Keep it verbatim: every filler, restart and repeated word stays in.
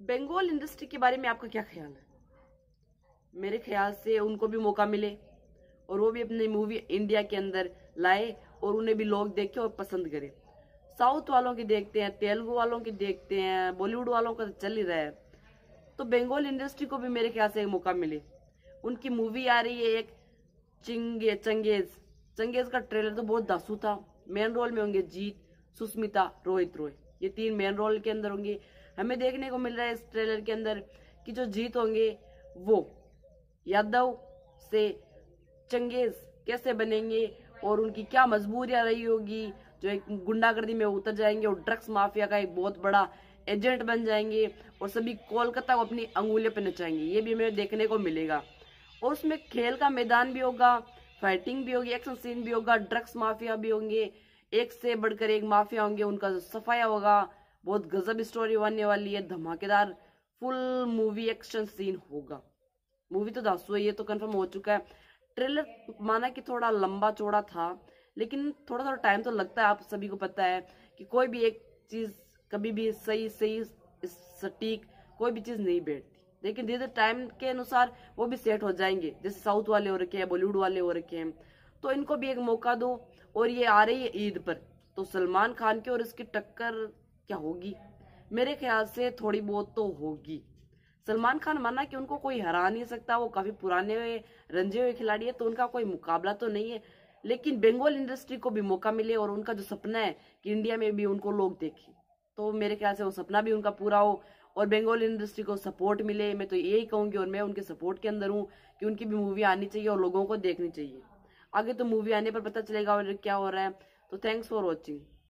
Bengal industry के बारे में आपका क्या ख्याल है? मेरे ख्याल से उनको भी मौका मिले और वो भी अपनी मूवी इंडिया के अंदर लाए और उन्हें भी लोग देखें और पसंद करें। साउथ वालों की देखते हैं, तेलुगु वालों की देखते हैं, बॉलीवुड वालों का तो चल ही रहा है, तो बंगाल इंडस्ट्री को भी मेरे ख्याल से एक मौका मिले। उनकी मूवी आ रही है एक चिंगे चंगेज चंगेज का ट्रेलर तो बहुत दासू था। मेन रोल में होंगे जीत, सुस्मिता, रोहित रॉय, ये तीन मेन रोल के अंदर होंगे। हमें देखने को मिल रहा है इस ट्रेलर के अंदर कि जो जीत होंगे वो यादव से चंगेज कैसे बनेंगे और उनकी क्या मजबूरियां रही होगी, जो एक गुंडागर्दी में उतर जाएंगे और ड्रग्स माफिया का एक बहुत बड़ा एजेंट बन जाएंगे और सभी कोलकाता को अपनी अंगुलियों पे नचाएंगे, ये भी हमें देखने को मिलेगा। और उसमें खेल का मैदान भी होगा, फाइटिंग भी होगी, एक्शन सीन भी होगा, ड्रग्स माफिया भी होंगे, एक से बढ़कर एक माफिया होंगे, उनका जो सफाया होगा, बहुत गजब स्टोरी बनने वाली है, धमाकेदार फुल मूवी एक्शन सीन होगा। मूवी तो दासू है, ये तो कंफर्म हो चुका है। ट्रेलर माना कि थोड़ा लंबा चौड़ा था, लेकिन थोड़ा थोड़ा टाइम तो लगता है। आप सभी को पता है कि कोई भी एक चीज कभी भी सही सही सटीक कोई भी चीज नहीं बैठती, लेकिन धीरे टाइम के अनुसार वो भी सेट हो जाएंगे, जैसे साउथ वाले हो रखे हैं, बॉलीवुड वाले हो रखे हैं, तो इनको भी एक मौका दो। और ये आ रही है ईद पर, तो सलमान खान की और इसकी टक्कर क्या होगी? मेरे ख्याल से थोड़ी बहुत तो होगी। सलमान खान माना कि उनको कोई हरा नहीं सकता, वो काफी पुराने हुए रंजे हुए खिलाड़ी है, तो उनका कोई मुकाबला तो नहीं है, लेकिन बंगाल इंडस्ट्री को भी मौका मिले और उनका जो सपना है कि इंडिया में भी उनको लोग देखें, तो मेरे ख्याल से वो सपना भी उनका पूरा हो और बंगाल इंडस्ट्री को सपोर्ट मिले। मैं तो यही कहूंगी और मैं उनके सपोर्ट के अंदर हूँ कि उनकी भी मूवी आनी चाहिए और लोगों को देखनी चाहिए। आगे तो मूवी आने पर पता चलेगा और क्या हो रहा है। तो थैंक्स फॉर वॉचिंग।